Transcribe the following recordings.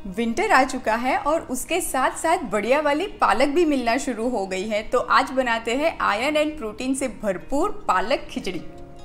Winter आ चुका है और उसके साथ साथ बढ़िया वाली पालक भी मिलना शुरू हो गई है। तो आज बनाते हैं आयरन एंड प्रोटीन से भरपूर पालक खिचड़ी।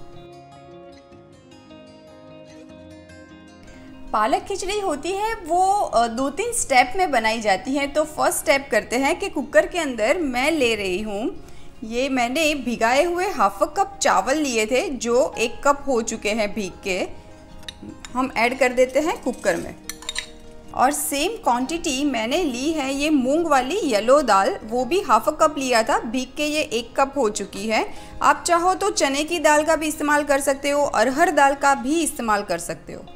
पालक खिचड़ी होती है वो 2-3 स्टेप में बनाई जाती है। तो फर्स्ट स्टेप करते हैं कि कुकर के अंदर मैं ले रही हूँ, ये मैंने भिगाए हुए हाफ कप चावल लिए थे जो 1 कप हो चुके हैं भीग के, हम ऐड कर देते हैं कुकर में। और सेम क्वांटिटी मैंने ली है ये मूंग वाली येलो दाल, वो भी हाफ कप लिया था, भीग के ये 1 कप हो चुकी है। आप चाहो तो चने की दाल का भी इस्तेमाल कर सकते हो, अरहर दाल का भी इस्तेमाल कर सकते हो।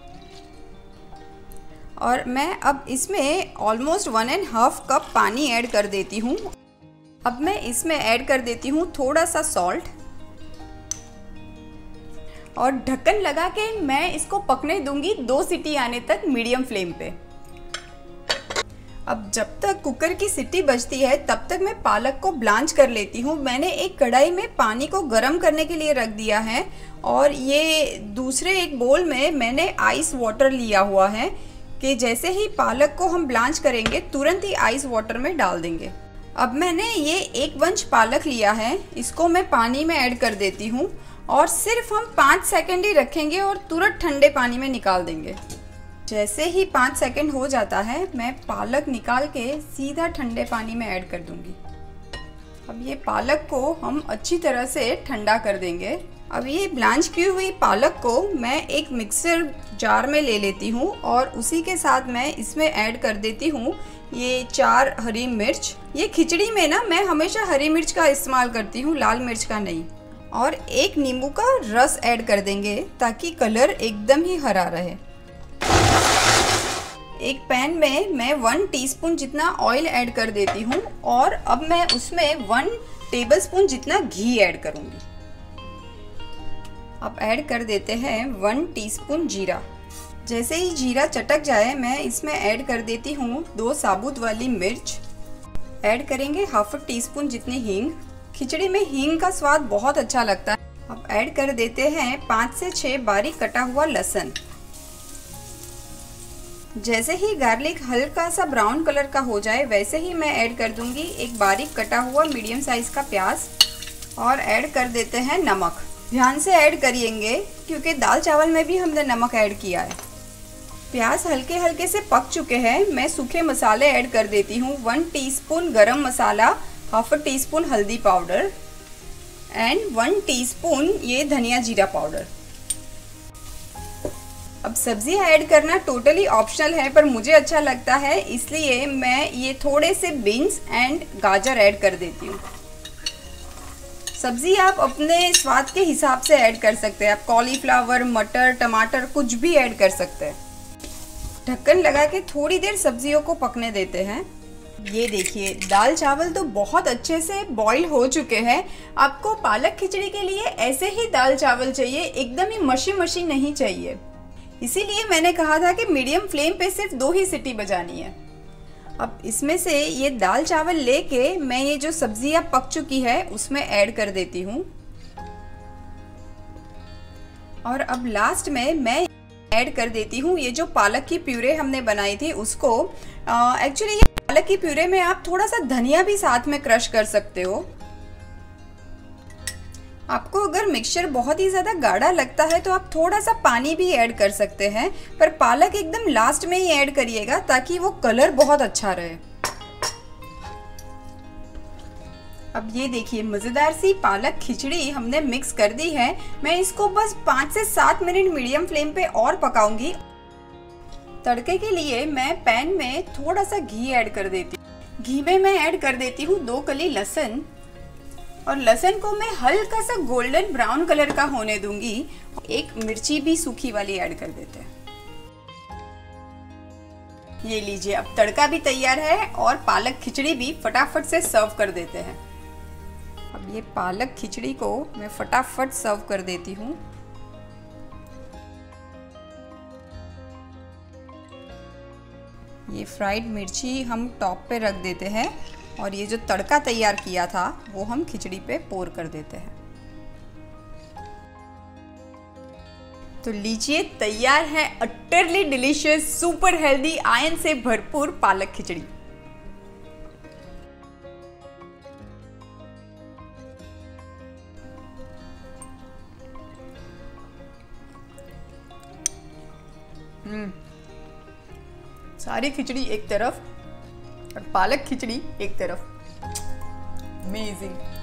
और मैं अब इसमें ऑलमोस्ट 1.5 कप पानी ऐड कर देती हूँ। अब मैं इसमें ऐड कर देती हूँ थोड़ा सा सॉल्ट और ढक्कन लगा के मैं इसको पकने दूंगी 2 सीटी आने तक मीडियम फ्लेम पे। अब जब तक कुकर की सीटी बजती है तब तक मैं पालक को ब्लांच कर लेती हूँ। मैंने एक कढ़ाई में पानी को गर्म करने के लिए रख दिया है और ये दूसरे एक बोल में मैंने आइस वाटर लिया हुआ है कि जैसे ही पालक को हम ब्लांच करेंगे तुरंत ही आइस वाटर में डाल देंगे। अब मैंने ये 1 बंच पालक लिया है, इसको मैं पानी में ऐड कर देती हूँ और सिर्फ हम 5 सेकंड ही रखेंगे और तुरंत ठंडे पानी में निकाल देंगे। जैसे ही 5 सेकंड हो जाता है मैं पालक निकाल के सीधा ठंडे पानी में ऐड कर दूंगी। अब ये पालक को हम अच्छी तरह से ठंडा कर देंगे। अब ये ब्लांच की हुई पालक को मैं एक मिक्सर जार में ले लेती हूँ और उसी के साथ मैं इसमें ऐड कर देती हूँ ये 4 हरी मिर्च। ये खिचड़ी में ना मैं हमेशा हरी मिर्च का इस्तेमाल करती हूँ, लाल मिर्च का नहीं। और 1 नींबू का रस ऐड कर देंगे ताकि कलर एकदम ही हरा रहे। एक पैन में मैं 1 टीस्पून जितना ऑयल ऐड कर देती हूँ और अब मैं उसमें 1 टेबलस्पून जितना घी ऐड करूँगी। अब ऐड कर देते हैं 1 टीस्पून जीरा। जैसे ही जीरा चटक जाए मैं इसमें ऐड कर देती हूँ 2 साबुत वाली मिर्च। ऐड करेंगे हाफ टीस्पून जितनी हींग। खिचड़ी में हींग का स्वाद बहुत अच्छा लगता है। अब ऐड कर देते हैं 5 से 6 बारीक कटा हुआ लहसुन। जैसे ही गार्लिक हल्का सा ब्राउन कलर का हो जाए वैसे ही मैं ऐड कर दूंगी एक बारीक कटा हुआ मीडियम साइज का प्याज और ऐड कर देते हैं नमक। ध्यान से ऐड करिएंगे क्योंकि दाल चावल में भी हमने नमक ऐड किया है। प्याज हल्के हल्के से पक चुके हैं। मैं सूखे मसाले ऐड कर देती हूँ। 1 teaspoon garam masala, half teaspoon हल्दी पाउडर एंड 1 टीस्पून ये धनिया जीरा पाउडर। अब सब्जियां ऐड करना टोटली ऑप्शनल है पर मुझे अच्छा लगता है इसलिए मैं ये थोड़े से बीन्स एंड गाजर ऐड कर देती हूँ। सब्जी आप अपने स्वाद के हिसाब से ऐड कर सकते हैं। आप कॉलीफ्लावर, मटर, टमाटर कुछ भी ऐड कर सकते हैं। ढक्कन लगा के थोड़ी देर सब्जियों को पकने देते हैं। ये देखिए दाल चावल तो बहुत अच्छे से बॉईल हो चुके हैं। आपको पालक खिचड़ी के लिए ऐसे ही दाल चावल चाहिए, एकदम ही मशी मशी नहीं चाहिए। इसीलिए मैंने कहा था कि मीडियम फ्लेम पे सिर्फ 2 ही सीटी बजानी है। अब इसमें से ये दाल चावल लेके मैं ये जो सब्जियां पक चुकी है उसमें ऐड कर देती हूँ। और अब लास्ट में मैं ऐड कर देती हूँ ये जो पालक की प्यूरे हमने बनाई थी उसको। एक्चुअली ये पालक की प्यूरे में आप थोड़ा सा धनिया भी साथ में क्रश कर सकते हो। आपको अगर मिक्सचर बहुत ही ज़्यादा गाढ़ा लगता है तो आप थोड़ा सा पानी भी ऐड कर सकते हैं, पर पालक एकदम लास्ट में ही ऐड करिएगा ताकि वो कलर बहुत अच्छा रहे। अब ये देखिए मज़ेदार सी पालक खिचड़ी हमने मिक्स कर दी है। मैं इसको बस 5 से 7 मिनट मीडियम फ्लेम पे और पकाऊंगी। तड़के के लिए मैं पैन में थोड़ा सा घी ऐड कर देती हूँ। घी में मैं ऐड कर देती हूँ 2 कली लहसुन और लहसुन को मैं हल्का सा गोल्डन ब्राउन कलर का होने दूंगी। 1 मिर्ची भी सूखी वाली ऐड कर देते हैं। ये लीजिए अब तड़का भी तैयार है और पालक खिचड़ी भी फटाफट से सर्व कर देते हैं। अब ये पालक खिचड़ी को मैं फटाफट सर्व कर देती हूँ। ये फ्राइड मिर्ची हम टॉप पे रख देते हैं और ये जो तड़का तैयार किया था वो हम खिचड़ी पे पोर कर देते हैं। तो लीजिए, तैयार है utterly delicious, super healthy, iron से भरपूर पालक खिचड़ी। सारी खिचड़ी एक तरफ और पालक खिचड़ी एक तरफ। अमेजिंग।